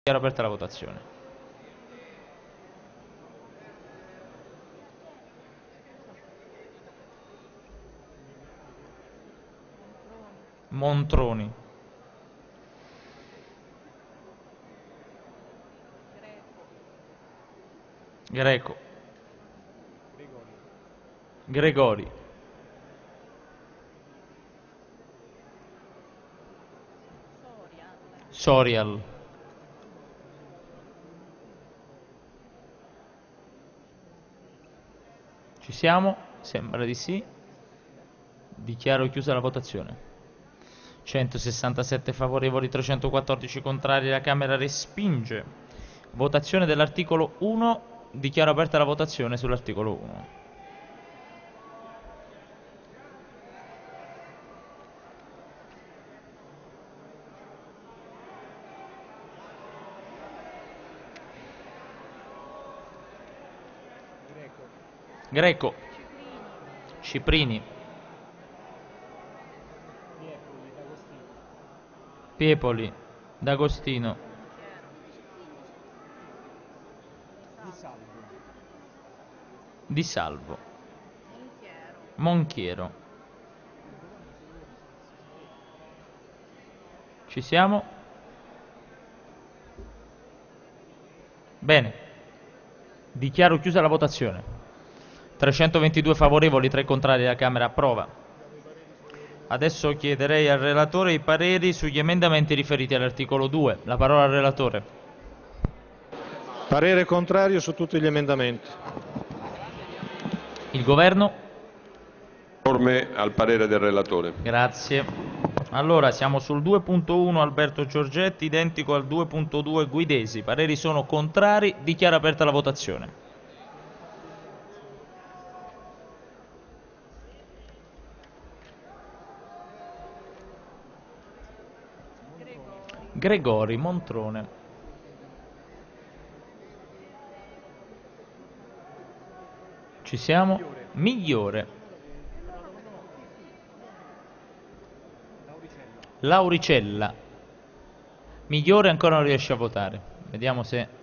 Era aperta la votazione. Montroni. Greco. Gregori. Sorial. Ci siamo? Sembra di sì. Dichiaro chiusa la votazione. 167 favorevoli, 314 contrari, la Camera respinge. Votazione dell'articolo 1. Dichiaro aperta la votazione sull'articolo 1. Greco. Ciprini. Piepoli. D'Agostino. Di Salvo. Monchiero. Ci siamo? Bene. Dichiaro chiusa la votazione. 322 favorevoli, 3 contrari, la Camera approva. Adesso chiederei al relatore i pareri sugli emendamenti riferiti all'articolo 2. La parola al relatore. Parere contrario su tutti gli emendamenti. Il governo? Conforme al parere del relatore. Grazie. Allora siamo sul 2.1 Alberto Giorgetti, identico al 2.2 Guidesi. I pareri sono contrari. Dichiaro aperta la votazione. Gregori, Montrone. Ci siamo? Migliore. Lauricella. Migliore ancora non riesce a votare. Vediamo se